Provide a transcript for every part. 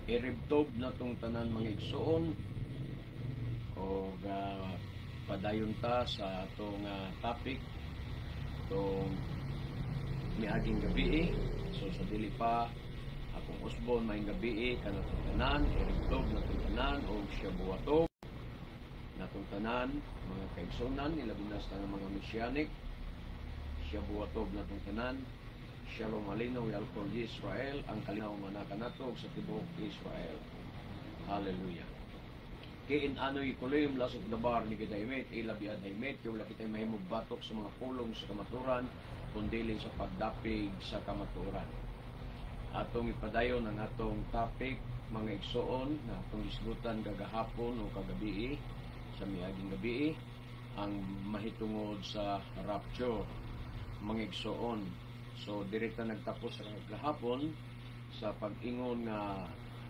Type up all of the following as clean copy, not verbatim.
iribtob na tong tanan mga igsoon o padayon ta sa atong topic itong miaging gabi. So sa dili pa akong usbon maing gabi kanatong tanan, iribtob na tong tanan o siya buwatob na tong tanan mga kaigsunan ilabinas na mga Messianic siya buwatob na tong tanan. Shalom malinaw yalkol di Israel ang kalinaw manaka nato sa tibuok Israel. Hallelujah. Kiin ano'y kulim lasok dabar ni Gidaymet ilabiad Daymet kaya wala kita'y mahimog batok sa mga pulong sa kamaturan kundili sa pagdapig sa kamaturan. Atong ipadayon ang atong topic mga igsoon na atong isgutan gagahapon o kagabi sa miaging gabi ang mahitungod sa rapture mga igsoon. So direkta nagtapos sa kahapon sa pag-ingon nga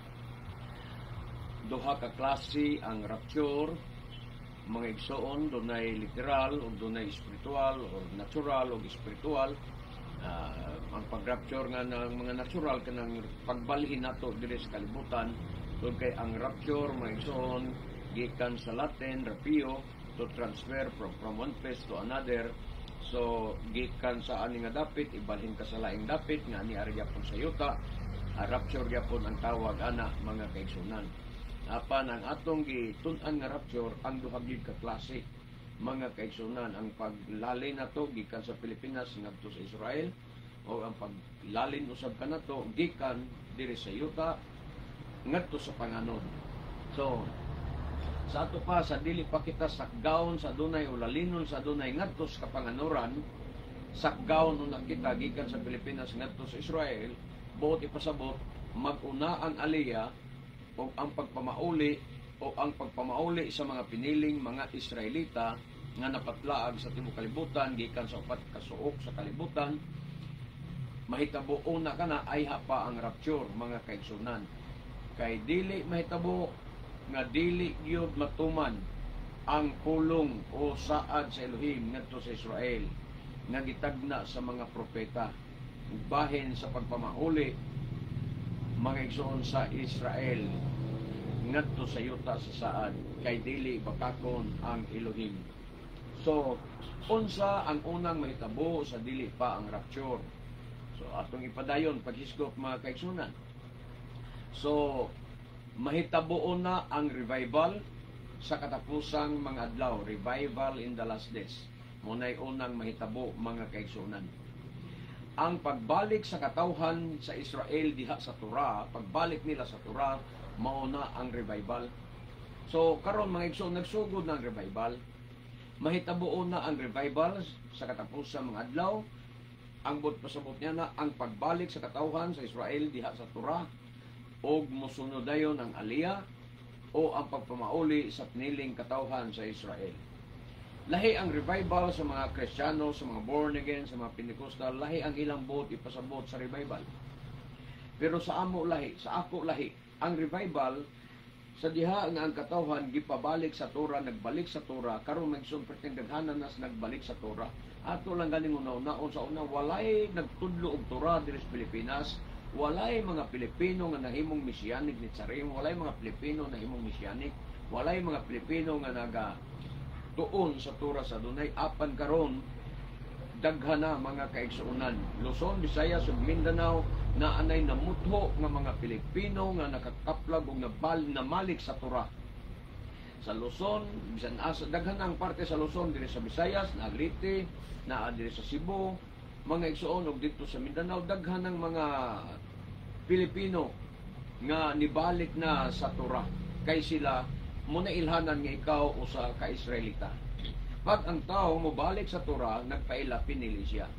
duha ka klase ang rapture mga igsoon, dunay literal o dunay spiritual o natural o spiritual. Ang pag-rapture nga ng mga natural kanang pagbalhin nato diri sa kalibutan tungod kay ang rapture mga igsoon gikan sa Latin rapio to transfer from one place to another. So gikan sa ani nga dapit ibalhin ka sa laing dapit nga ani ari gyapon sa yuta. Rapture gyapon ang tawag ana mga kaigsunan. Apan ang atong gitun-an nga rapture ang duha gid ka klase mga kaigsunan. Ang paglalin nato gikan sa Pilipinas ngadto sa Israel o ang paglalin usab kanato gikan diri sa yuta ngadto sa panganon. So sa ato pa sa dili pa kita sakgaon sa dunay o lalinon sa dunay ngadto sa kapanganuran, sakgaon no nakita gikan sa Pilipinas ngadto sa Israel, buot ipasabot mag-una ang aliyah o ang pagpamauli sa mga piniling mga Israelita nga napatlaag sa tibuok kalibutan gikan sa upat ka suok sa kalibutan. Mahitabo una kana ay pa ang rapture mga kaigsunan. Kay dili mahitabo nga dili gyud matuman ang pulong o saad sa Elohim ngadto sa Israel nga gitagna sa mga propeta bahin sa pagpamahuli mga igsoon sa Israel ngadto sa yuta sa saad kay dili bakakon ang Elohim. So unsa ang unang mahitabo sa dili pa ang rapture? So atong ipadayon paghisgop mga kaigsunan. So mahitabo na ang revival sa katapusang mga adlaw, revival in the last days. Munay unang mahitabo mga kaigsunan. Ang pagbalik sa katawhan sa Israel diha sa Torah, pagbalik nila sa Torah, mauna ang revival. So karon mga igsoon nagsugod na ang revival. Mahitabo na ang revival sa katapusang mga adlaw. Ang pasabot niya na ang pagbalik sa katawhan sa Israel diha sa Torah o musunod dayon ang aliyah o ang pagpamauli sa piniling katawhan sa Israel. Lahi ang revival sa mga Kristiyano, sa mga born again, sa mga Pentecostal, lahi ang ilang buot ipasabot sa revival. Pero sa ako lahi, ang revival sa diha nga ang katawhan gipabalik sa Torah, nagbalik sa Torah, karon magsumperteng daghanan nas nagbalik sa Torah. Ato lang ganing una-una sa una walay nagtudlo og Torah diri sa Pilipinas. Walay mga Pilipino nga nahimong Messianic ni Tsarim, walay mga Pilipino na himong Messianic, walay mga Pilipino nga tuon sa Torah sa dunay apan karon daghan na mga kaigsuonan. Luzon, Visayas ug Mindanao na anay namutho nga mga Pilipino nga nakakaplag og namalik sa Torah. Sa Luzon, bisan asa daghan ang parte sa Luzon diri sa Visayas, na Agrite, na diri sa Cebu, mga igsoon og dito sa Mindanao daghan ng mga Pilipino nga nibalik na sa Torah kay sila muna ilhanan nga ikaw usa ka Israelita. Pag ang tao mobalik sa Torah nagpaila pinili siya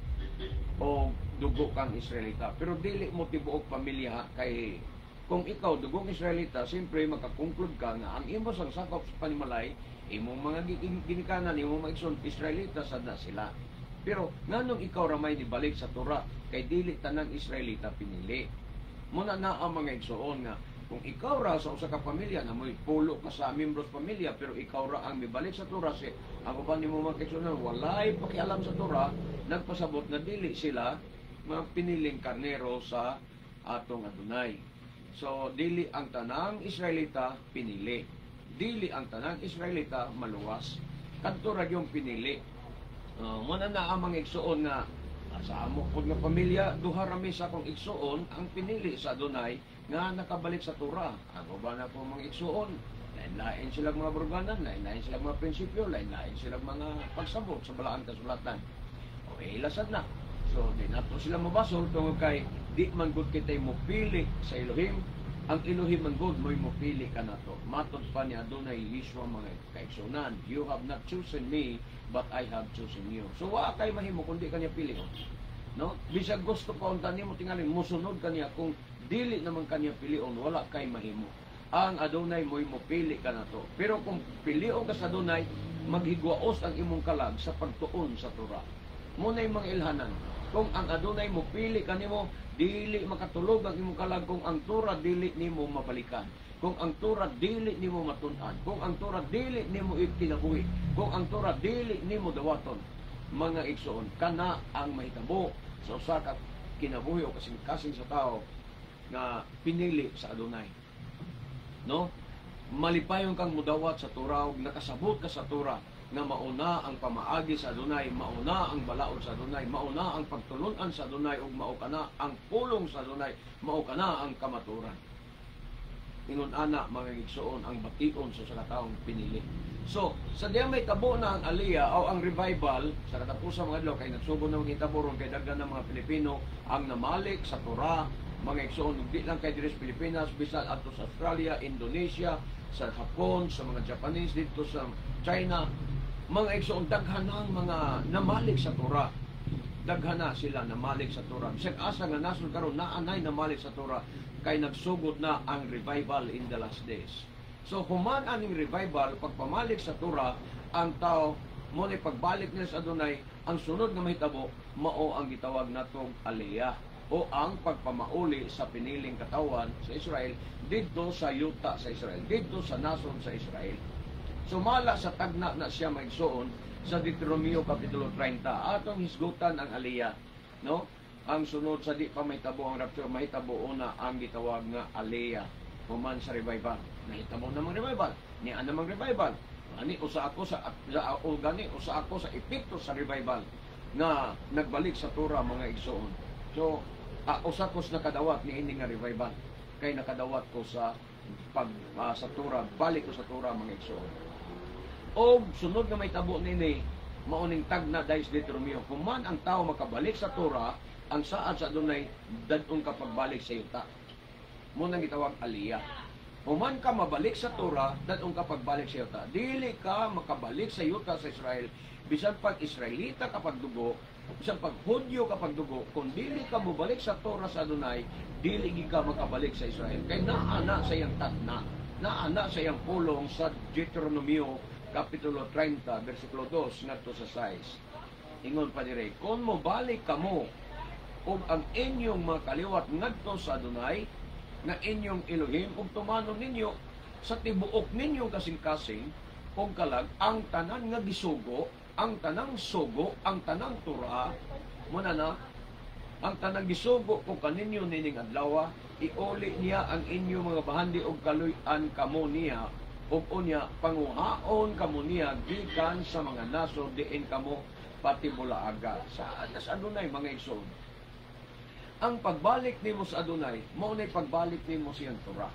o dugo kang Israelita, pero dili mo tibuok pamilya kay kung ikaw dugong Israelita siyempre makakonklud ka nga ang imo sang sakop sa panimalay imong mga ginikanan imong mga igsoon Israelita sad na sila. Pero nganong ikaw ramay nibalik sa Torah kay dili tanang Israelita pinili. Muna na ang mga igsoon nga kung ikaw ra sa usa ka pamilya na mo'y pulo ka sa membros pamilya pero ikaw ra ang mibalik sa Torah si ang uban nimo mga igsoon walay pakialam sa Torah nagpasabot na dili sila mga piniling karnero sa atong Adonai. So dili ang tanang Israelita pinili. Dili ang tanang Israelita maluwas. Kadto ra yung pinili. Muna na ang mga igsuon nga sa amo pud nga pamilya duha rami sa akong igsuon ang pinili sa Adonai nga nakabalik sa Torah. Ako ba na po mga igsuon? Lain-lain sila mga burganan, lain-lain sila mga prinsipyo, lain-lain sila mga pagsabot sa balaan kasulatan. O ilasad na. So di nato sila mabasol tungod kay di man gud kitay mopili sa Elohim. Ang Elohim man gud mo'y mopili ka nato. Matod pa ni Adonai Yeshua mga kaigsunan, you have not chosen me, but I have chosen you. So wa kay mahimo kundi kanya pili. No? Bisag gusto pa unta nimo tingali mosunod kaniya kung dili naman kanya pilion, wala kay mahimo. Ang Adonai mo'y mopili ka nato. Pero kung pilion ka sa Adonai, maghigwaos ang imong kalag sa pagtuon sa Torah. Muna'y mga ilhanan. Kung ang Adonai mo pili kanimo, dili makatulog ang imong kalag kung ang Torah dili nimo mabalikan. Kung ang Torah dili nimo matun-an, kung ang Torah dili nimo ikinabuhi, kung ang Torah dili nimo dawaton, mga igsoon, kana ang mahitabo sa usa ka kinabuhi o kasing-kasing sa tao nga pinili sa Adonai. No? Malipayon kang mudawat sa Torah, nakasabot ka sa Torah, nga mauna ang pamaagi sa Adonai, mauna ang balaod sa Adonai, mauna ang pagtulunan sa Adonai, ug mao kana ang pulong sa Adonai, mao kana ang kamaturan. Ingon ana mga igsoon ang bation sa taong pinili. So, sa diya may tabo na ang Aliyah o ang revival sa katapusan mga adlaw kay nagsubo na mga hitabo ron kay daghan ng mga Pilipino ang namalik sa Torah, mga igsoon di lang kay diri sa Pilipinas, bisan adto sa Australia, Indonesia, sa Japon, sa mga Japanese dito sa China. Mga igsoon, daghan ng mga namalik sa Torah. Daghan na sila namalik sa Torah. Bisag asa nga nasod karon naanay namalik sa Torah kay nagsugod na ang revival in the last days. So human aning revival pagpamalik sa Torah, ang tao mo ni pagbalik nila sa Adonai, ang sunod nga mahitabo mao ang gitawag natong Aliyah o ang pagpamauli sa piniling katawan sa Israel didto sa yuta sa Israel, didto sa nason sa Israel. Sumala sa tagna na siya maigsoon sa Deuteronomio Kapitulo 30. Atong hisgutan ang Aliyah. No? Ang sunod sa di pa mahitabo ang rapture, mahitabo una ang gitawag nga Aliyah. Human sa revival. Nahitabo namang revival. Niya namang revival. Gani usa ako sa epekto sa revival nga nagbalik sa Torah mga igsoon. So, usa ko sa nakadawat ni ini nga revival. Kay nakadawat ko sa sa Torah, balik ko sa Torah mga igsoon. O sunod nga may tabo nini mauning tagna dahil sa Deuteronomio, kung man ang tao makabalik sa Torah, ang saad sa Adonai dadong kapagbalik sa yuta. Munang gitawag Aliyah. Kung man ka mabalik sa Torah, dadong kapagbalik sa yuta. Dili ka makabalik sa yuta sa Israel, bisan pag Israelita kapag dugo, bisan pag Hudyo kapag dugo, kung dili ka mabalik sa Torah sa Adonai, dili ka makabalik sa Israel. Kay naana sa iyang tagna, naana sa iyang pulong sa Deuteronomio Kapitulo 30, versikulo 2, ngadto sa 6. Ingon pa dire, kung mobalik kamo ug ang inyong mga kaliwat ngadto sa Adonai, na inyong Elohim, ug tumanon ninyo sa tibuok ninyong kasing-kasing, ug kalag, ang tanan nga gisugo, ang tanang sugo, ang tanang Torah, muna na, ang tanang gisugo kung kaninyo nining adlaw, iuli niya ang inyong mga bahandi ug kaluy-an kamo niya, ug unya panguhaon kamo niya gikan sa mga naso diin kamo pati bulaaga sa Adonai mga igsoon. Ang pagbalik nimo sa Adonai mao nay pagbalik nimo sa iyang Torah.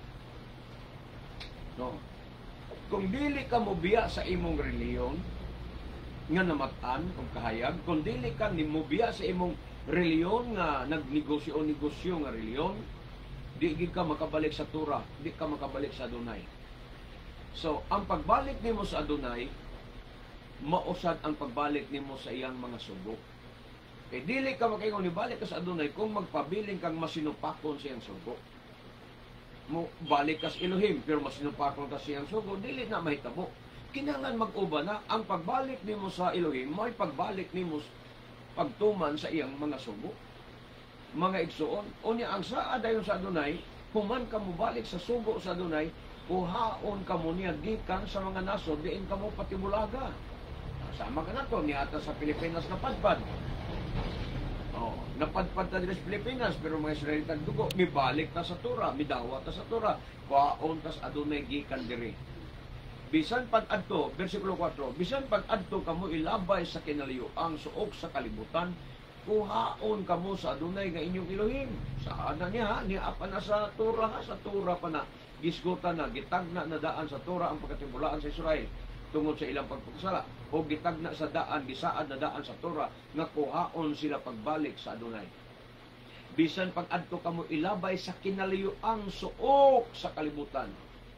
No. Kung dili ka mobiya sa imong reliyon nga namatan ug kahayag, kung dili ka nimubiya sa imong reliyon nga nagnegosyo nga reliyon, di gid ka makabalik sa Torah, di ka makabalik sa Adonai. So, ang pagbalik nimo sa Adonai, mausad ang pagbalik nimo sa iyang mga sugo. Eh, dili ka makaingon ni balik ka sa Adonai kung magpabiling kang masinupakon sa iyang sugo. Mo balik ka sa Elohim, pero masinupakon ka sa iyang sugo, dili na mahitabo. Kinahanglan mag-uba na ang pagbalik nimo sa Elohim, may pagbalik nimo pagtuman sa iyang mga sugo. Mga igsoon, unya ang saad dayon sa Adonai, human ka mo balik sa sugo sa Adonai, uhaon ka mo niya gikan sa mga naso, diin ka mo patibulaga. Sama ka na to, niata sa Pilipinas na padpad. napadpad ta diri sa Pilipinas, pero mga Israelita dugo, mibalik ta sa Tora, midawat ta sa Tora, kwaon tas adunay gikan diri. Bisan pag-adto, versikulo 4, bisan pag-adto kamo ilabay sa kinaliyoang suok sa kalibutan, kuhaon kamo sa adunay nga inyong Elohim. Saan na niya? Niya pa na sa Tora, sa Tora pa na. Gisgutan na, gitagna na daan sa Tora ang pagkatimulaan sa Israel tungod sa ilang pagpagkasala, o gitagna sa daan, gisaad na daan sa Tora nga kuhaon sila pagbalik sa adunay. Bisan pag-adto kamo ilabay sa kinaliyoang suok sa kalibutan.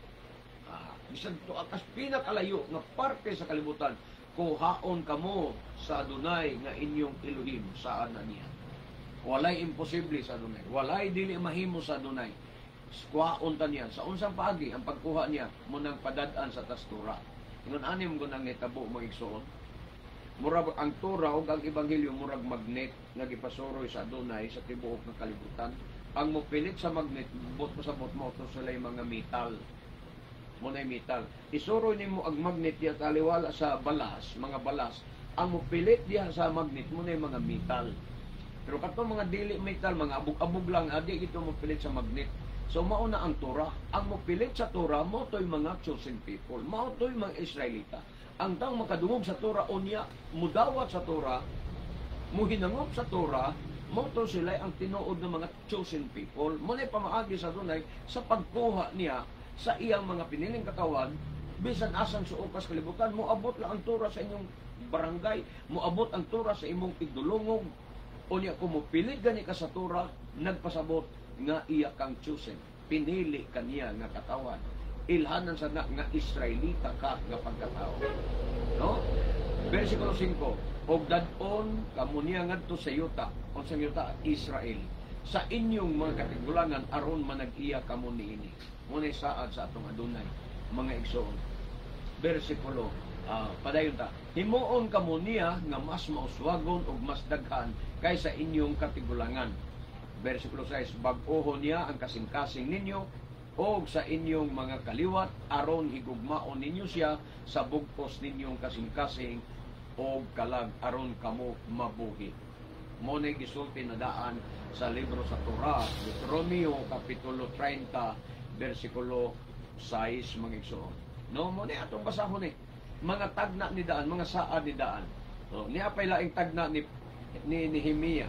Bisan to akas pinakalayo nga parte sa kalibutan, kuhaon kamo sa adunay nga inyong Elohim. Saan na niya? Walay imposible sa adunay. Walay dili mahimo sa adunay. Kuhaon ta niya. Sa unsang paagi ang pagkuha niya mo nang padad-an sa tastura. Ngun anim ko nang itabo mo igsoon. Murag ang Tora ug ang Ebanghelyo murag magnet nga gipasuroy sa adunay sa tibuok ng kalibutan. Ang mopilit sa magnet bot mo sa bot mo to sila mga metal. Munay metal. Isuroy nimo ang magnet diya taliwala sa balas, mga balas. Ang mopilit diya sa magnet munay mga metal. Pero kato mga dili metal, mga abog-abog lang, adi ito mopilit sa magnet. So mao na ang Tora. Ang mopilit sa Tora mo toy mga chosen people, mao toy mga Israelita. Ang taong makadungog sa Tora unya, mudawat sa Tora, muhinangop sa Tora, mo to sila ang tinuod ng mga chosen people. Munay pamaagi sa dunay sa pagkuha niya sa iyang mga piniling katawan, bisan asang suokas kalibutan, moabot lang ang Tora sa inyong barangay, moabot ang Tora sa imong igdulungog, o niya kung mupilit gani ka sa Tora, nagpasabot nga iya kang chosen, pinili kaniya nga katawan, ilhanan sa na nga Israelita ka nga pagkatao. No? Versikulo 5, og dadon kamo niya ngadto sa yuta, o sa yuta Israel, sa inyong mga katigulangan aron manag-iya kamo niini. Munay saad sa atong adunay mga igsoon. Versikulo padayon ta, himuon kamo niya nga mas mauswagon ug mas daghan kaysa inyong katigulangan. Versikulo 6, bag-ohon niya ang kasing-kasing ninyo o sa inyong mga kaliwat aron higugmaon ninyo siya sa bugpos ninyong kasing-kasing o kalag aron kamo mabuhi. Monay gisulti na daan sa libro sa Torah, Deuteronomio kapitulo 30 versikulo 6 mga igsoon. No, monay atong basahon mga tagna ni daan, mga saad ni daan. No, niya pay laing tagna ni Nehemia.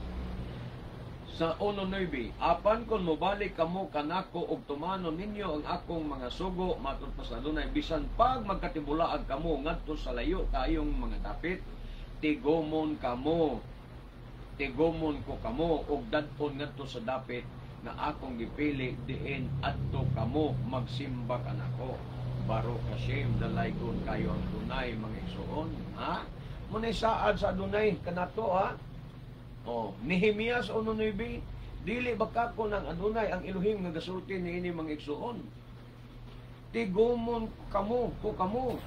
Sa 1:9, apan kon mobalik kamo kanako og tumanon ninyo ang akong mga sugo matud pa sa adunay, bisan pag magkatibulaag kamo ngadto sa layo kayong mga dapit, tigomon ko kamo og dadton ngadto sa dapit na akong gipili diin adto kamo magsimba kanako. Baruch Hashem, dalaygon kayo ang dunay mga igsoon. Ha? Munay saad sa adunay kanato ha. Nehemias 1:9, dili baka ko ng adunay ang Elohim nga gasulti niini mga igsoon. Tigomon kamo ko kamo.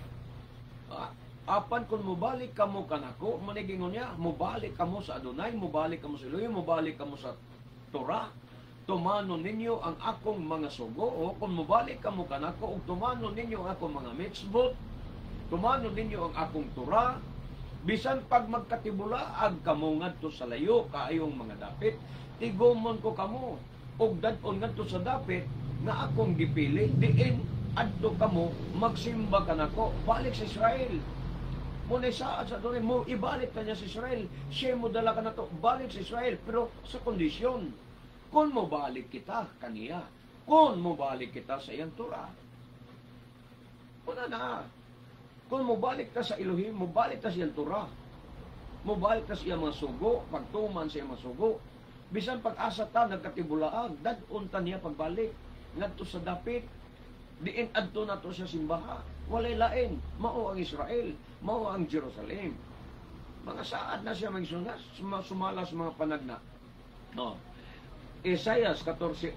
Apan kung mubalik kamo kanako, manigingon niya, mubalik kamo sa adunay, mubalik kamo sa Elohim, mubalik kamo sa Torah, tumanon ninyo ang akong mga sugo, o kung mubalik kamo kanako, ug tumanon ninyo ang akong mga mitzvot, tumanon ninyo ang akong Torah, bisan pag magkatibulaag kamo ngadto sa layo kaayong mga dapit, tigomon ko kamo og dadon ngadto sa dapit nga akong gipili, diin adto kamo magsimba kanako. Balik sa Israel. Munay saad sa dunay mo ibalik kanya sa Israel. Siya mo dala kanato balik sa Israel, pero sa kondisyon kun mo balik kita kaniya, kun mo balik kita sa iyang Torah. Una na. Kung mubalik ka sa Elohim, mubalik ka sa iyang Torah, mubalik ka sa iyang mga sugo, pagtuman sa iyang mga sugo, bisan pag-asa ta, nagkatibulaag, dadun ta niya pagbalik, ngadto sa dapit, diin adto na to sa simbaha, walay lain, mao ang Israel, mao ang Jerusalem. Mga saad na siya magsunas, sumalas mga panagna. No. Isaiah 14:1-2,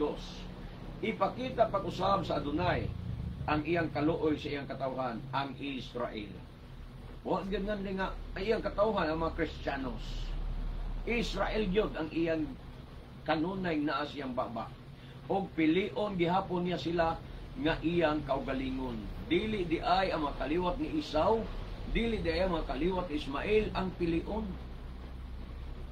ipakita pag-usab sa adunay, ang iyang kaluoy sa iyang katawhan, ang Israel. Huwag ganyan nga, ang iyang katawhan, ang mga Kristiyanos. Israel yun, ang iyang kanunay na siyang baba. O pilion, gihapon niya sila, nga iyang kaugalingon. Dili di ay ang mga kaliwat ni Isaw, dili di ay ang mga kaliwat ni Ismael, ang pilion.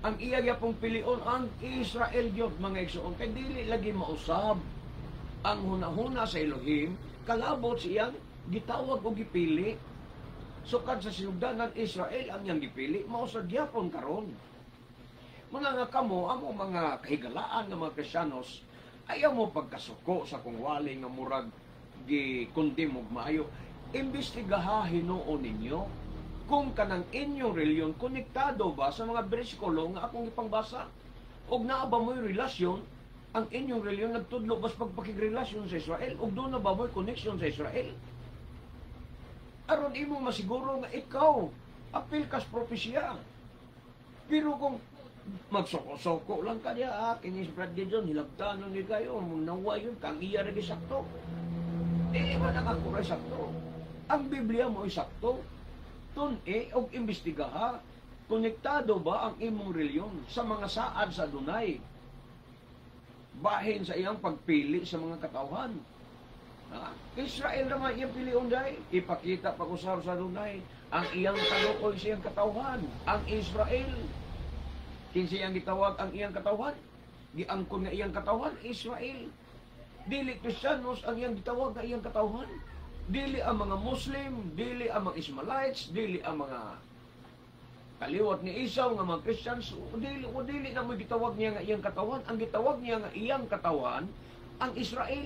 Ang iya gyapong pilion ang Israel gyud mga igsoon kay dili lagi mausab ang hunahuna sa Elohim kalabot siyang gitawag o gipili. Sukad sa sinugdanan Israel ang iyang gipili mausab gyapon karon. Mga nga kamo amo mga kahigalaan nga mga Kristiyanos ayaw mo pagkasuko sa kung wali nga murag gikundim og maayo. Imbestigaha hinuon ninyo kung kanang inyong reliyon konektado ba sa mga bersikulo nga akong ipangbasa. Og naa ba mo'y relasyon ang inyong reliyon nagtudlo bas pagpakigrelasyon sa Israel? Og doon na ba mo'y koneksyon sa Israel? Aron imo masiguro nga ikaw apil kas propesya. Pero kung magsoko-soko lang ka diya, kini si Brad Gideon, hilabtanon ni kayo, nawa yun, kang iya rin sakto. Di ba nakakuray sakto? Ang Biblia mo ay sakto. Tun-e og imbestigaha, konektado ba ang imong reliyon sa mga saad sa Dunay? Bahin sa iyang pagpili sa mga katawhan. Israel naman iyang pilion day, ipakita pag-usar sa Dunay ang iyang kaluoy sa iyang katawhan, ang Israel. Kinsa iyang gitawag ang iyang katawhan? Giangkon nga iyang katawhan, Israel. Dili Kristiyanos ang iyang gitawag nga iyang katawhan. Dili ang mga Muslim, dili ang mga Ismailites, dili ang mga kaliwat ni Isaw nga mga Christians, dili na mo gitawag niya nga iyang katawan. Ang gitawag niya nga iyang katawan, ang Israel.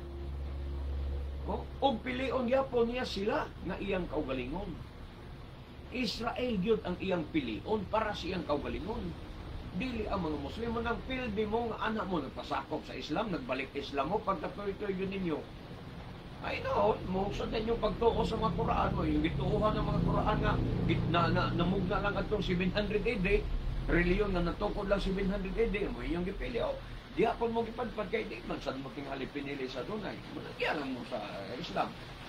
O pilion yapon niya sila nga iyang kaugalingon. Israel gyud ang iyang pilion para sa iyang kaugalingon. Dili ang mga Muslim nang pildi mo nga anak mo nagpasakop sa Islam, nagbalik Islam mo pagkatoy-toy yun ninyo. Ay no, mo sundan yung pagtuo sa mga Quran mo, yung gituuhan ng mga Quran nga namugna lang atong 700 AD, reliyon nga natukod lang 700 AD, mo yung gipili o. Di apon mo gipadpad kay di man sad mo tingali pinili sa Dunay. Managyan mo sa Islam.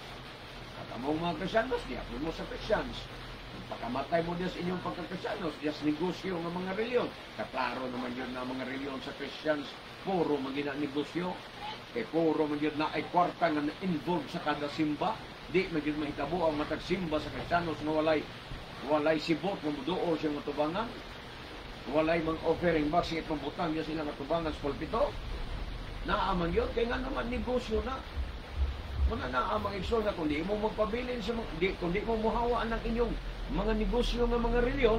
At among mga Kristiyanos, di apon mo sa Christians. Pagkamatay mo diya sa inyong pagka-Kristiyanos, diya sa negosyo ng mga reliyon. Kaklaro naman yun na mga reliyon sa Christians, puro magina negosyo. Puro man yun na ay kwarta nga na-involve sa kada simba. Di man yun mahitabo ang matag simba sa Kristiyanos na walay sibot na muduo siyang matubangan. Walay mang offering box siya itong butang niya sila matubangan sa pulpito. Naaman yun, kaya nga naman negosyo na. Muna naamang iksol na kung di mo magpabilin sa kung di mo muhawaan ng inyong mga negosyo ng mga reliyon,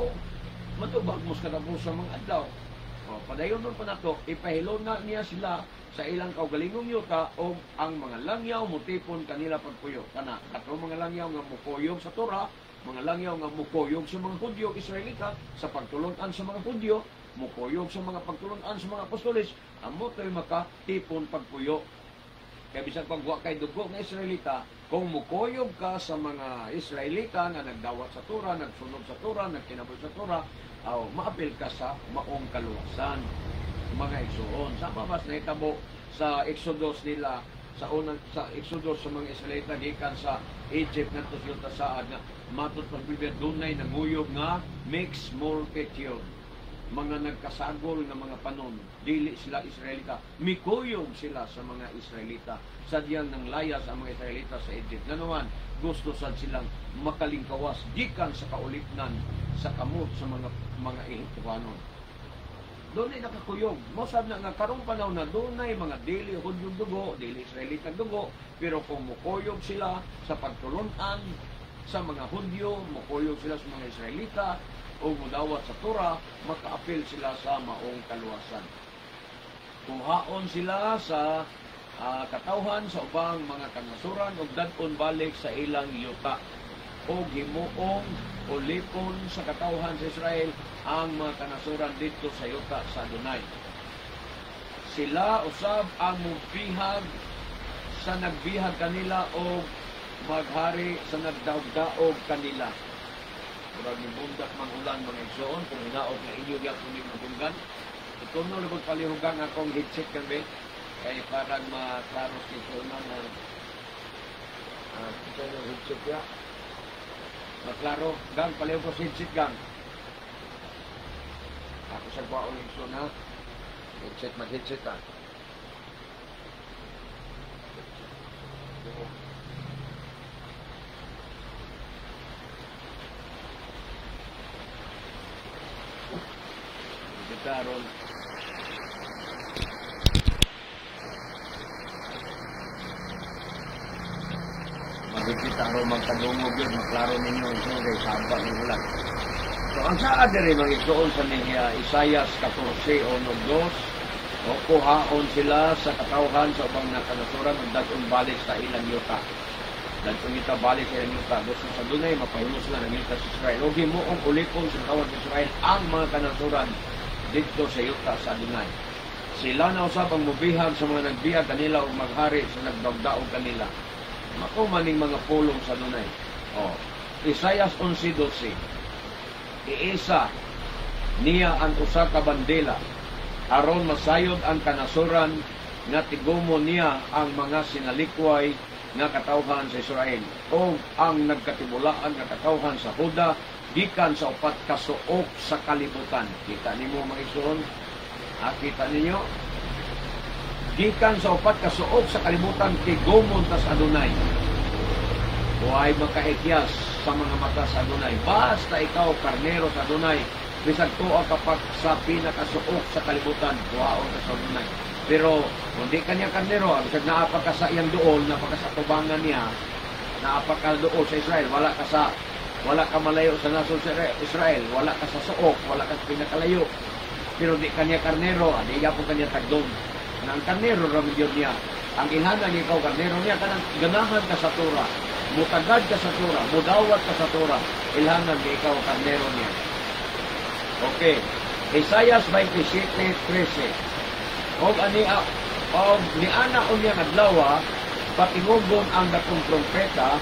matubag mo sa kadabos sa mga adlaw. Padayon nun pa na to, ipahilo na niya sila sa ilang kaugalingong yuta o ang mga langyaw mutipon kanila pagpuyo. Kana, kato mga langyaw nga mukuyog sa Torah, mga langyaw nga mukuyog sa mga Hudyo, Israelita, sa pagtulunan sa mga Hudyo, mukuyog sa mga pagtulunan sa mga apostolis, amo to'y makatipon pagpuyo. Kaya bisag pagwa kay dugo ng Israelita, kung mukuyog ka sa mga Israelita nga nagdawat sa Torah, nagsunod sa Torah, nagkinaboy sa Torah, maapil ka sa maong kaluwasan. Mga igsoon. Sama mas nahitabo sa Exodus nila, sa Exodus sa mga Israelita, gikan sa Egypt ngadto sa saad nga matud pagbibir dunay nanguyog nga mixed multitude. Mga nagkasagol nga mga panon, dili sila Israelita, mikuyog sila sa mga Israelita. Sadyang nang layas ang mga Israelita sa Egypt. Nanuman, gusto sad silang makalingkawas gikan sa kaulipnan sa kamot sa mga Ehiptohanon. Doon ay nakakuyog. Mosab na nga karong panahon na doon ay mga dili Hudyong dugo, dili Israelita dugo, pero kung mukuyog sila sa pagtulunan sa mga Hudyo, mukuyog sila sa mga Israelita, o mudawat sa Torah, makaapil sila sa maong kaluwasan. Kuhaon sila sa katawhan sa ubang mga kanasuran o dadon balik sa ilang yuta o gimuong o lipon sa katawhan sa Israel ang mga kanasuran dito sa yuta sa Dunay. Sila usab ang mubihag sa nagbihag kanila o maghari sa nagdaog-daog kanila. Murag ni bundak mangulan mga igsoon kung hinaot na inyo diya kuning mabunggan. Ituno labog palihugang akong headset kami kay parang maklaro dito na ito yung headset ya. Maklaro, gang palihog ko sa headset gang. Ako sa baon igsoon ha. Headset mag-headset ha. karon. Magkita ron magkadungog yun, maklaro ninyo ito, kay sabak ng ulan. So, ang saad na rin mag-itoon sa niya, Isaias 14 o 2, o kuhaon sila sa katawhan sa ubang nakanasuran, o datong balik sa ilang yuta. Datong ita balik sa ilang yuta. Gusto sa dunay, mapahinos sila ng yuta sa Israel. O gimuong ulikong sa katawhan sa Israel, ang mga kanasuran dito sa yuta sa dunay. Sila na usab ang mubihag sa mga nagbihag kanila o maghari sa nagdagdaog kanila. Makumaning mga pulong sa dunay. O, Isaias 11:12. Iisa niya ang usa ka bandila aron masayod ang kanasuran nga tigumon niya ang mga sinalikway nga katawhan sa Israel o ang nagkatibulaan nga katawhan sa Huda gikan sa upat ka suok sa kalibutan. Kita nimo mga igsoon? Kita ninyo? Gikan sa upat ka suok sa kalibutan tigumon ta sa Adonai. Huwag makaikyas sa mga mata sa Adonai. Basta ikaw, karnero sa Adonai, bisag tuwa kapag sa pinakasuok sa kalibutan, tuwaon ka sa Adonai. Pero, hindi kanya karnero, bisag naapag ka sa iyang dool, napakasatubangan niya, naapag ka dool sa Israel, wala ka malayo sa nasod sa Israel, wala ka sa suok, wala ka sa pinakalayo. Pero di kanya karnero, di po kanya tagdon. Ang karnero, ramidyon niya. Ang ilhanan niya ikaw, karnero niya, kanang ganahan ka sa Torah. Mutagad ka sa Torah, mudawat ka sa Torah, ilhanan ni ikaw karnero niya. Okay. Isaias 27:13. Og ni ana unya adlaw patingugon ang dakong trompeta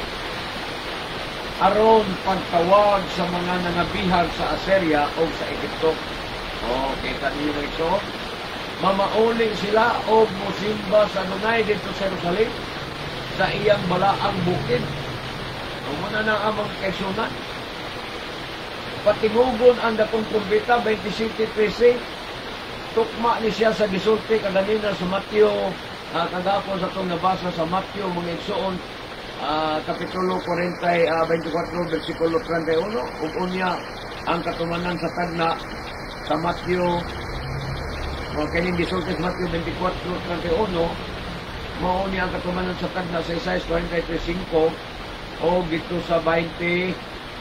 aron pagtawag sa mga nangabihag sa Assyria o sa Egypto. Okay, kanino ito? Mamauling sila o musimba sa Adonai dito sa Jerusalem sa iyang balaang bukid. Kung muna na amang kaisunan, patingugon ang dakong trumpeta, 27:13, tukma ni siya sa gisulti kaganina sa Matthew, kagapon sa itong nabasa sa Matthew, mga igsoon, Kapitulo 24, versikulo 31, ug unya ang katumanan sa tagna sa Matthew, kaning gisulti sa Matthew 24:31, mao niya ang katumanan sa tagna sa Isaias 43:5 o dito sa 20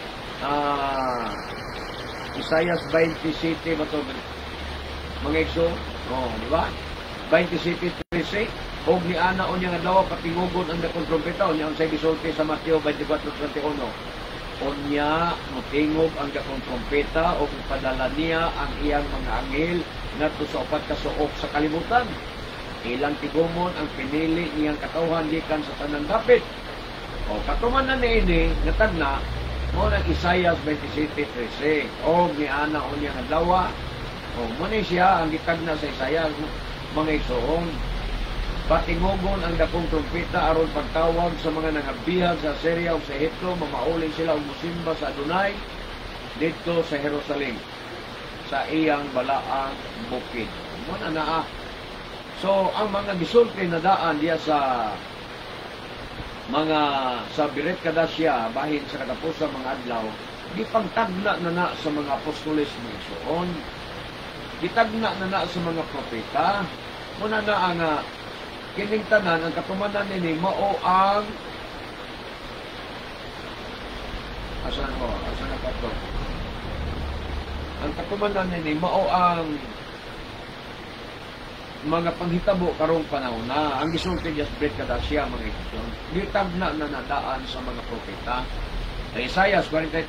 Isaias 27 ba ito? Mga igso, di ba? 27:13 o ni ana o niya nga dawa patingugon ang dakong trompeta o niya ang sa gisulti sa Matthew 24:31 o niya mutingog ang dakong trompeta o ipadala niya ang iyang mga anghel ngadto sa upat ka suok sa kalibutan. Ilang tigumon ang pinili niyang katawhan gikan sa tanang dapit. O katumanan ni ini natagna mo nang Isaias 27:13. O ni ana o niya adlaw. O mo ni siya ang gitagna sa Isaias mga igsoon. Patingugon ang dakong trumpeta aron pagtawag sa mga nangabihag sa Assyria o sa Egypto, mamauli sila og musimba sa Adonai dito sa Jerusalem sa iyang balaang bukid. Mo na naa. So, ang mga gisulti na daan diya sa mga sa Biret Kadasya, bahin sa katapusang mga adlaw, gipangtagna na sa mga apostoles ng igsoon, gitagna na sa mga propeta, muna na ang kining tanan, ang katumanan nini, mao ang asan na kato? Ang katumanan nini, mao ang mga panghitabo karong panahon na ang gisulti just bread kadasya mga igsoon gitagna na nadaan sa mga propeta. Isaias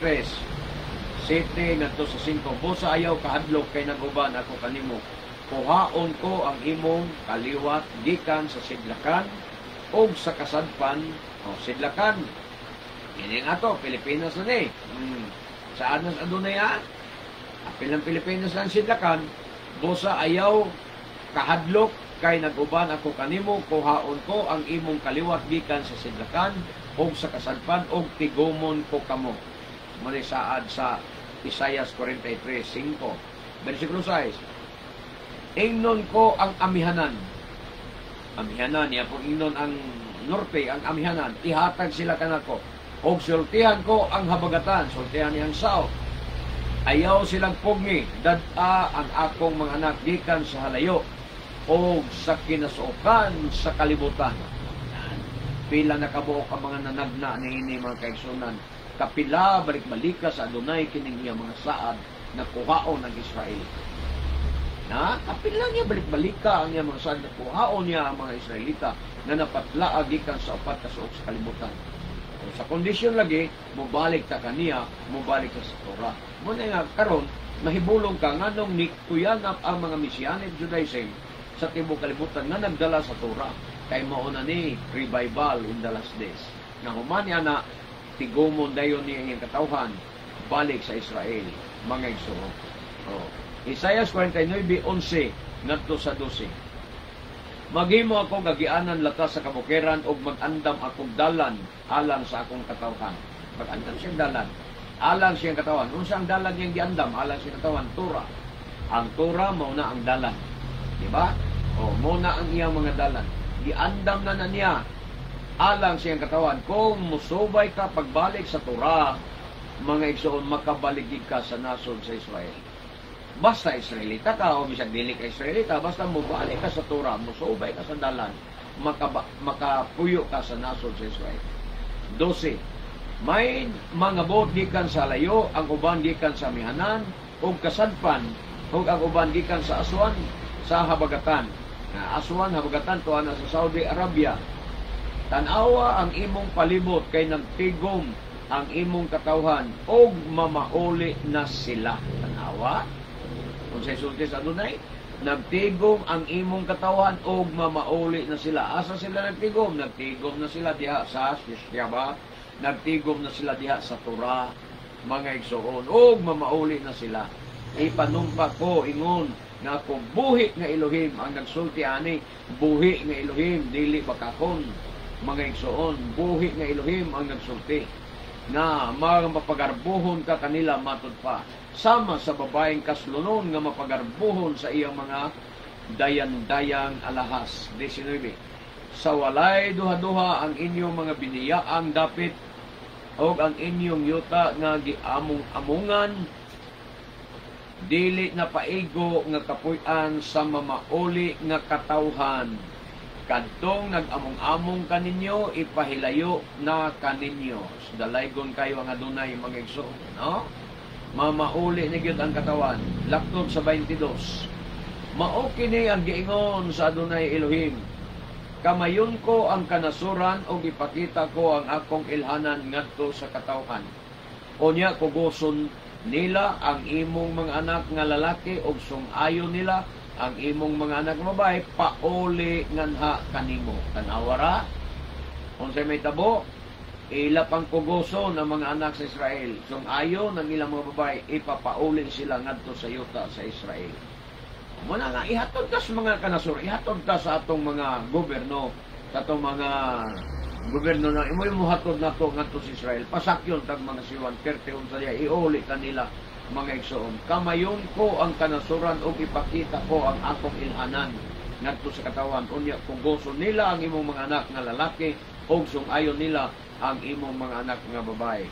43:7 ngadto sa 5, busa ayaw kahadlok kay naguban ako kanimo, kuhaon ko ang imong kaliwat gikan sa sidlakan og sa kasadpan. Sidlakan ini ato Pilipinas na ni saan nas adunay apil ng Pilipinas lang sidlakan. Busa ayaw kahadlok kay naguban ako kanimo, kuhaon ko ang imong kaliwat gikan sa sidlakan og sa kasadpan og tigumon ko kamo. Mali saad sa Isaias 43:5. Versikulo 6. Ingnon ko ang amihanan. Amihanan niya po ingnon ang norte, ang amihanan. Ihatag sila kanako. Og sultihan ko ang habagatan, sultihan niyang south. Ayaw silang pugni, dad-a ang akong mga anak gikan sa halayo o sa kinasuokan sa kalibutan. Pila na kabuok ang mga nanagna niini mga kaigsunan. Kapila balik-balika sa Adonai kining iya mga saad na kuhaon ng Israel. Na kapila niya balik-balika ang iya mga saad na kuhaon niya ang mga Israelita na napatlaag gikan sa upat ka suok sa kalibutan. Sa kondisyon lagi, mubalik ta kaniya, mubalik ka sa Torah. Muna nga, karon mahibulong ka nga nung nikuyanap ang mga Messianic Judaism sa tibok kalibutan nga nagdala sa Torah. Kay mauna ni revival in the last days. Na humani ana, tigumon dayon niya iyang katawhan, balik sa Israel, mga igsoon. Isaiah 49:11 ngadto sa 12. Maghimo ako gagianan latas sa kabukiran ug mag-andam akong dalan alang sa akong katawhan. Mag-andam siyang dalan alang siyang katawan. Unsa ang dalan niyang giandam alang siyang katawan? Torah. Ang Torah mao na ang dalan. Di ba? Mao na ang iyang mga dalan. Giandam na niya alang siyang katawan. Kung musubay ka pagbalik sa Torah, mga igsoon, makabaligid ka sa nasod sa Israel. Basta Israelita ka o bisag dili ka Israelita, basta mubalik ka sa Torah, musubay ka sa dalan, makapuyo ka sa nasod sa Israel. 12. May mga bot gikan sa layo, ang uban gikan sa mihanan, ug kasadpan, ug ang uban gikan sa aswan, sa habagatan. Aswan, habagatan, tuwa na sa Saudi Arabia. Tanawa ang imong palibot kay nagtigom ang imong katawhan, ug mamauli na sila. Tanawa? Kung sa isulti sa Adonai, nagtigom ang imong katawan o mamauli na sila. Asa sila nagtigom? Nagtigom na sila diha sa Silva, nagtigom na sila diha sa Torah, mga igsoon, o mamauli na sila. Ipanumpa ko ingon nga kung buhi nga Elohim ang nagsulti ani, buhi nga Elohim dili bakakon, mga igsoon, buhi nga Elohim ang nagsulti na mapagarbuhon ka kanila matud pa. Sama sa babaeng kaslunon nga mapagarbuhon sa iyang mga dayan-dayang alahas. 19. Sa walay duha-duha ang inyong mga biniyaang dapit o ang inyong yuta nga giamong-amungan, dili na paigo nga kapuy-an sa mamauli nga katawhan. Kadtong nag-among-among kaninyo, ipahilayo na kaninyo. Dalaygon kayo ang Adonai, mga igsoon, no? Mamauli ni gyud ang katawan. Laktod sa 22. Mao kini ang giingon sa Adonai Elohim. Kamayon ko ang kanasuran o ipakita ko ang akong ilhanan ngadto sa katawhan. Unya kugoson nila ang imong mga anak nga lalaki ug sungayon nila ang imong mga anak nga babae, pauli nganha kanimo. Tanawara, unsay may tabo, ila pang kugoso ng mga anak sa Israel. Sungayon ang ilang mga babae, ipapauli sila ngadto sa yuta sa Israel. Muna nga, ihatod ka sa mga kanasur, ihatod ka sa atong mga gobyerno, sa atong mga gobyerno na imo hatod na to ngadto sa Israel. Pasakyon tag mga siwan, kerteon sa diya, iuli kanila, mga igsoon. Kamayon ko ang kanasuran o ipakita ko ang akong ilhanan ngadto sa katawan. Unya kugoso nila ang imong mga anak nga lalaki o sungayon nila ang imong mga anak nga babae.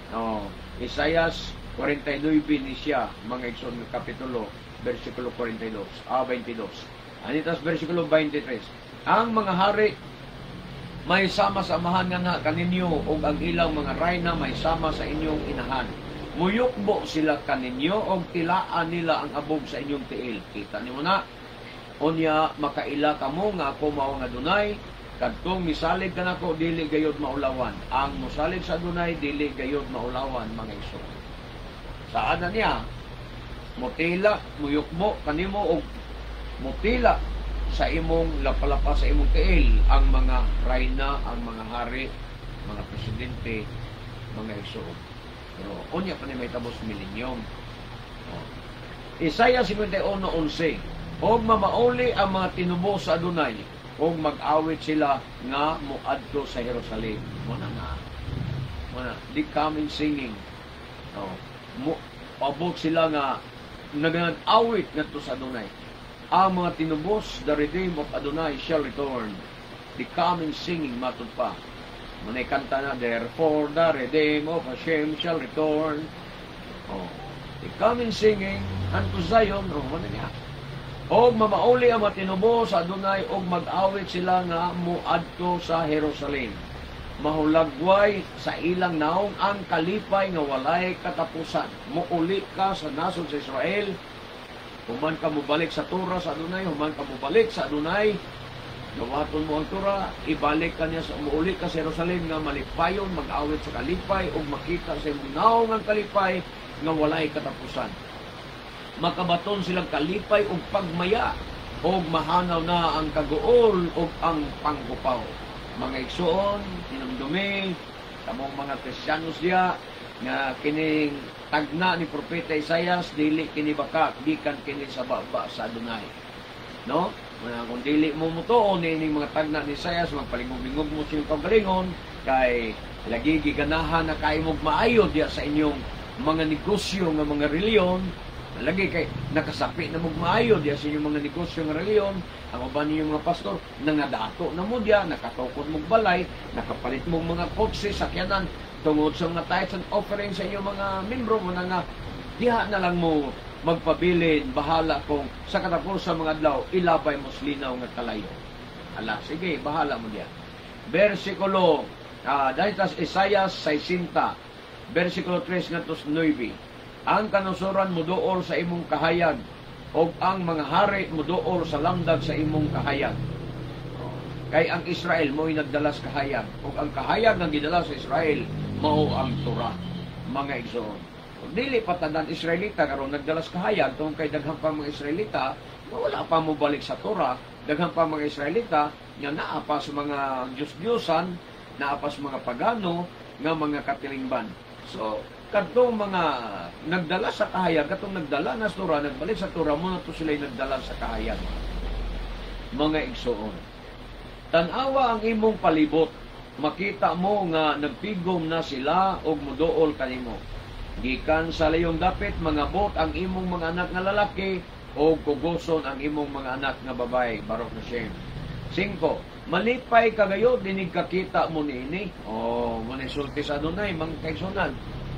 Isaiah 49 ni siya, mga igsoon, kapitulo, versikulo 22. Anitas versikulo 23. Ang mga hari may sama-samahan nga na kaninyo o ang ilang mga rayna may sama sa inyong inahan. Muyukbo sila kaninyo o tilaan nila ang abog sa inyong tiil. Kita niyo na, unya makaila kamo nga ako mao nga Adonai, kadtong misalig ka nako dili gayod maulawan. Ang musalig sa Adonai dili gayod maulawan, mga igsoon. Saan na niya? Mutila, muyukbo kanimo og mutila sa imong lapalapa sa imong tiil ang mga rayna, ang mga hari, mga presidente, mga igsoon. Pero unya pa ni may tabos milenyum. Isaiah 51:11. Og mamauli ang mga tinubo sa Adonai, og mag-awit sila nga muadto sa Jerusalem. Muna di coming singing. Abot sila nga nag-awit ngadto sa Adonai. Ang mga tinubos, the redeemed of Adonai shall return. The coming singing matud pa. Manay kanta na, therefore the redeemed of Hashem shall return. They come in singing unto Zion, o ano niya. Og mamauli ang matinubo sa Adonai, og mag-awit sila nga muadto sa Jerusalem. Mahulagway sa ilang naong ang kalipay nga walay katapusan. Muuli ka sa nasod sa Israel, human ka mubalik sa Torah sa Adonai, human ka mubalik sa Adonai, gawaton mo ang Torah, ibalik ka niya, muuli ka sa Jerusalem nga malipayon, mag-awit sa kalipay, o makita sa imong naong ang kalipay nga walay katapusan. Makabaton silang kalipay o pagmaya, o mahanaw na ang kaguol o ang panggupaw. Mga igsoon, tinumdumi, tamong mga Kristiyanos diya, nga kining tagna ni Propeta Isaias, dili kini baka, gikan kini sa baba sa Adonai. No? Kung dili mo mutuon, ining mga tagna ni Isaias, magpalingog-lingog mo siyang kagalingon, kay lagi giganahan na kayo mong maayo diya sa inyong mga negosyo nga mga reliyon, lagi kay nakasapi na magmaayo diya sa inyong mga negosyo nga reliyon, ang uban ninyong mga pastor, nangadato na mo diya, nakatukod mong balay, nakapalit mong mga kotse, sakyanan, tungod sa mga tithes and offering sa inyong mga membro mo na nga, diha na lang mo magpabilin, bahala kung sa katapos sa mga adlaw, ilabay mo slinaw nga kalayo. Ala, sige, bahala mo diya. Versikulo, dahil tas Isaias 60, versikulo 3 nga tos 9, ang kanusuran mo dool sa imong kahayag, o ang mga hari mo dool sa lamdag sa imong kahayag. Kay ang Israel mo'y nagdalas kahayag, o ang kahayag nga gidala sa Israel, mao ang Torah, mga igsoon. Dili patadan Israelita karon nagdalas kahayag tungod kay daghang pa mga Israelita nga wala pa mo balik sa Torah, daghang pa mga Israelita nga naa pa sa mga Diyos-Diyosan, naa pa sa mga pagano nga mga katilingban. So kadtong mga nagdala sa kahayag, katong nagdala na sa Torah, nagbalik sa Torah, mo na to sila nagdala sa kahayag. Mga igsoon, tan-awa ang imong palibot, makita mo nga nagpigom na sila og muduol kanimo. Gikan sa layong dapit, mga bot ang imong mga anak nga lalaki, o kugoson ang imong mga anak nga babae. Baruch Hashem. 5. Malipay kagayo, dinig kakita mo niini. O, manisulti sa Adonai, mga kaigsunan.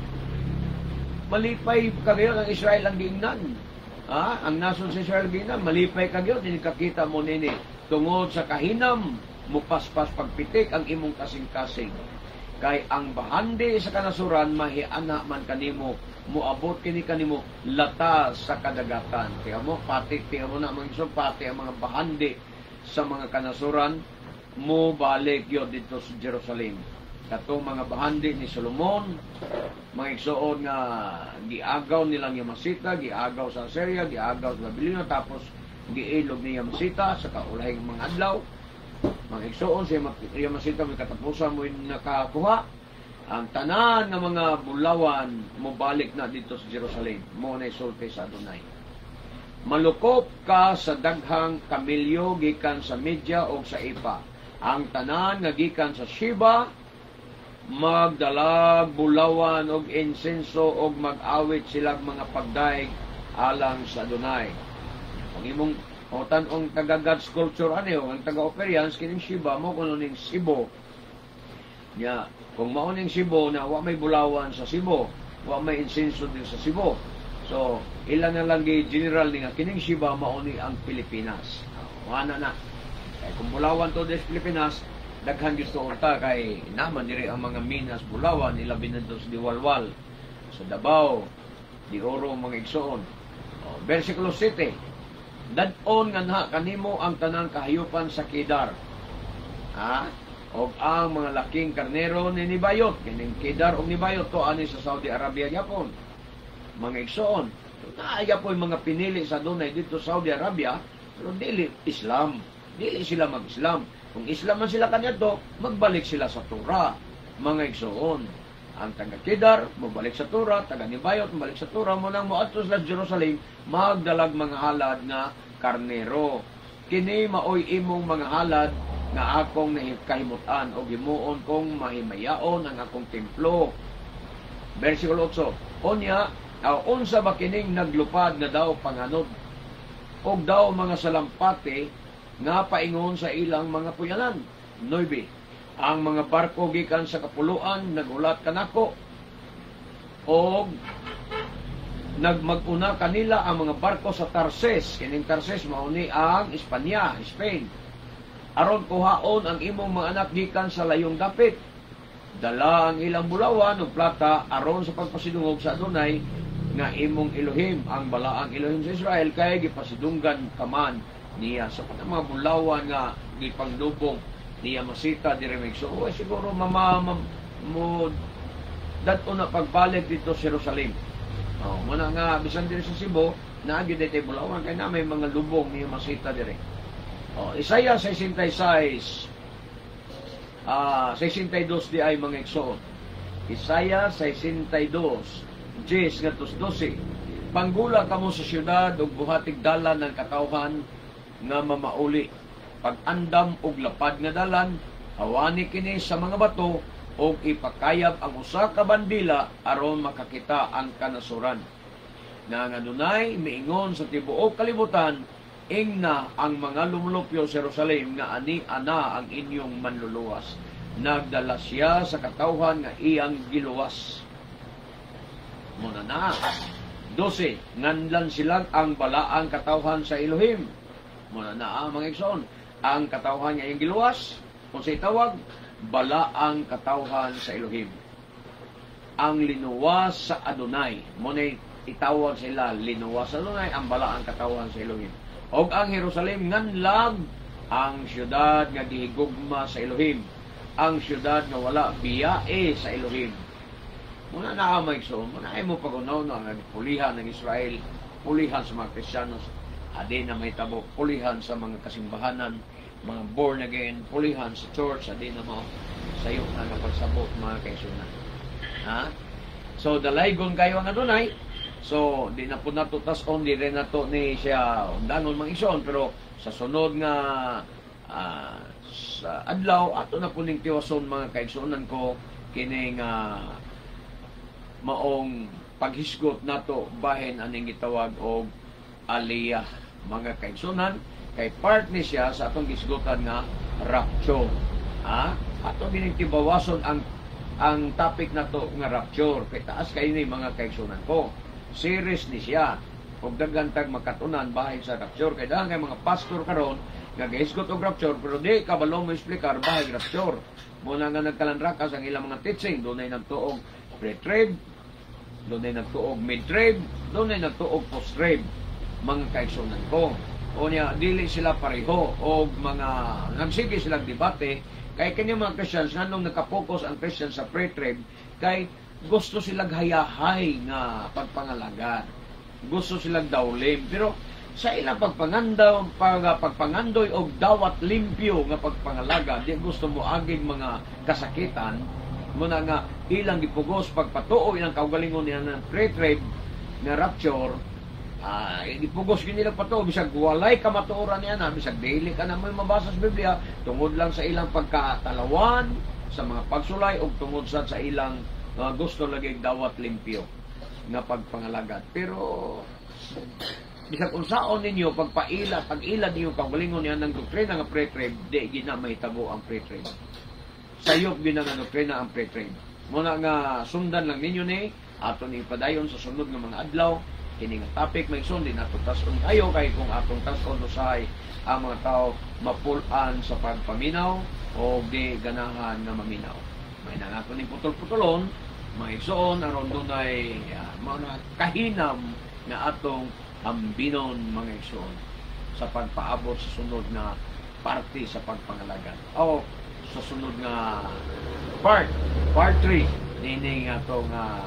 Malipay kagayo ang Israel ang giingnan. Ang nason sa Israel giingnan, malipay kagayo, dinig kakita mo niini. Tungod sa kahinam, mupaspas pagpitik ang imong kasing-kasing. Kay ang bahandi sa kanasuran, mahiana man kanimo, muabot kini kanimo lata sa kadagatan. Kaya mo, pati mo na mga iso, pati ang mga bahandi sa mga kanasuran, mo balik yun dito sa Jerusalem. Katong mga bahandi ni Solomon, mga igsoon nga giagaw nilang Yamasita, giagaw sa Assyria, giagaw sa Babylonia, tapos giilog ni Yamasita sa kaulahing mga adlaw. Mga igsoon sa Yamasita, may katapusan mo yung nakakuha. Ang tanan ng mga bulawan mo balik na dito sa Jerusalem. Mo na isulti sa Adonai. Malukop ka sa daghang kamilyo gikan sa Media o sa Ipa. Ang tanan nga gikan sa Sheba, magdalag bulawan og insenso og mag-awit silang mga pagdaig alang sa Adonai. Ang imong o tanong taga-God's culture ang taga-Operians, kining Shiba, mo kung ning Sibo. Nya, kung mauning Sibo na wa may bulawan sa Sibo, wa may insenso din sa Sibo. So, ilan na lang general ni nga, kining Shiba mauni ang Pilipinas. Wala na. Kaya kung bulawan to des Pilipinas, daghan gusto unta kay naman diri ang mga minas bulawan, ilabi na sa Diwalwal, sa Davao, di Oro, mga igsoon. Versikulo 7, dadon nga na kanimo ang tanang kahayupan sa Kedar. Og ang mga laking karnero ni Nibayot, kining Kedar og Nibayot to ani sa Saudi Arabia gyapon. Mga igsoon, naaya po yung mga pinili sa dunay dito sa Saudi Arabia, pero dili Islam. Dili sila mag-Islam. Kung Islam man sila kanyato, magbalik sila sa Torah. Mga igsoon, ang taga Kedar, mabalik sa Torah, taga Nibayot, mabalik sa Torah, mo nang moadto sa Jerusalem, magdalag mga halad nga karnero. Kini maoy imong mga halad nga akong kahimutan o gimuon kong mahimayaon ang akong templo. Versikulo 8, Onya, unsa ba kining naglupad nga daw panganod? Og daw mga salampate nga paingon sa ilang mga puyanan. 9, ang mga barko gikan sa kapuluan nagulat kanako og nagmag-una kanila ang mga barko sa Tarses. Kining Tarses mauni ang Espanya, Spain. Aron kuhaon ang imong mga anak gikan sa layong dapit. Dala ang ilang bulawan ug plata aron sa pagpasidungog sa Adonai nga imong Elohim. Ang balaang Elohim sa Israel kay gipasidunggan kaman niya sa mga bulawan nga gipangdubong niya masita diri Mexico. Siguro mo dato na pagbalik dito sa Jerusalem. Muna nga bisan diri sa Cebu naagi daytoy bulawan kay na may mga lubong niya masita diri. Isaiah 66 62 di ay mga igsoon. Isaiah 62 10 ngadtos 12. Panggula kamo sa syudad ug buhatig dalan ng katawhan nga mamauli. Pag-andam og lapad nga dalan, hawani kini sa mga bato o ipakayab ang usa ka bandila aron makakita ang kanasuran. Nga Adunay miingon sa tibuok kalibutan, ingna ang mga lumulupyo sa Jerusalem nga ani ana ang inyong manluluwas. Nagdala siya sa katawhan nga iyang giluwas. Muna na. 12. Nganlan silang ang balaang katawhan sa Elohim. Muna na mga igsoon. Ang katawhan nga iyang giluwas, kung sa itawag, balaang katawhan sa Elohim. Ang linuwas sa Adonai. Muna itawag sila linuwas sa Adonai, ang balaang katawhan sa Elohim. Og ang Jerusalem nganlag ang syudad nga gihigugma sa Elohim. Ang syudad nga wala biyae sa Elohim. Muna na mga igsoon, muna ay mo pagunaw na pulihan ng Israel, pulihan sa mga Kristiyanos, adi na may tabo, pulihan sa mga kasimbahanan, mga born again, pulihan sa church, adi na mo sayo na napagsabot mga kaisunan. So, dalaygon kayo ang Adonai. So, di na po natutas-on, di rin na to ni siya undangon mga igsoon, pero sa sunod nga sa adlaw, ato na po ning tiwason mga kaigsunan ko, kining maong paghisgot nato bahin aning gitawag og aliyah mga kaigsunan kay part ni siya sa atong gisgotan nga rapture. Ato gining tibawason ang topic nato nga rapture kay taas kay ni mga kaigsunan ko. Series ni siya ug daghan tag makatunan bahin sa rapture kay daghan kay mga pastor karon nga gahisgot og rapture pero di kabalo mo explicar bahin rapture. Muna nga nagkalanrakas ang ilang mga teaching dunay nagtuog pre-trib, dunay nagtuog mid-trib, dunay nagtuog post-trib mga kaigsunan ko. O niya, dili sila pareho o mga nagsige silang debate kay kanya mga Christians nganong nakapokus ang Christians sa pre-trib kay gusto silang hayahay nga pagpangalagan, gusto silang dawlim, pero sa ilang pagpangandoy og dawat limpyo nga pagpangalaga di gusto mo aging mga kasakitan muna nga ilang gipugos pagpatuo ilang kaugalingon niya ng pre-trib nga rapture. Ipugos gini lang pato bisag walay ka matuoran niya na bisag daily ka na may mabasa sa Biblia tungod lang sa ilang pagkatalawan sa mga pagsulay o tungod sa ilang gusto lagi dawat limpyo nga pagpangalagat. Pero bisag unsaon ninyo pag-ila niyo kaugalingon niya ng doktrina nga pre-trib di gina mahitabo ang pre-trib. Sayop gina nga doktrina ang pre-trib. Muna nga sundan lang ninyo ni ato ni padayon sa sunod nga mga adlaw. Kini nga topic may sun din ato tason kayo kay kung atong tason usahay ang mga tao mapulan sa pagpaminaw o di ganahan nga maminaw. May nangako ni putol-putulon, may igsoon aron dunay mga kahinam nga atong ambinon mga igsoon sa pagpaabot sa sunod na parte sa pagpangalagan. O sa sunod nga part 3 nini nga to nga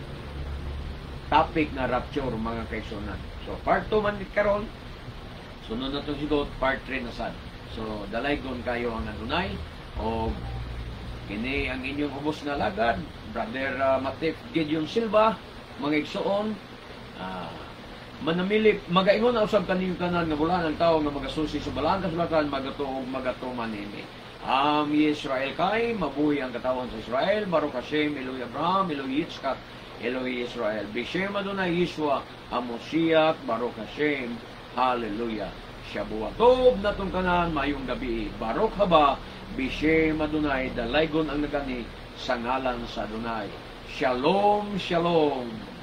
topic na rapture mga kaigsunan. So part 2 man karon, sunod na itong sigot, part 3 na sad. So dalaygon kayo ang Adonai o kini ang inyong ubos na lagad, Brother Matif Gideon Silva, mga igsoon, manamili, magaingon na usab kaninyo tanan nga bulan ang tao nga magasusi sa balang kasulatan, magatuman nini. Israel kay, mabuhi ang katawan sa Israel, Baruch Hashem, Elohi Abraham, Elohi Yitzchak, Elohi Israel. Bishem Adonai Yeshua, Amoshiach, Baruch Hashem, Hallelujah. Shabuatov na itong kanan, mayong gabi. Baruch haba, Bishem Adonai, dalaygon ang nagani sa ngalan sa Adonai. Shalom, shalom.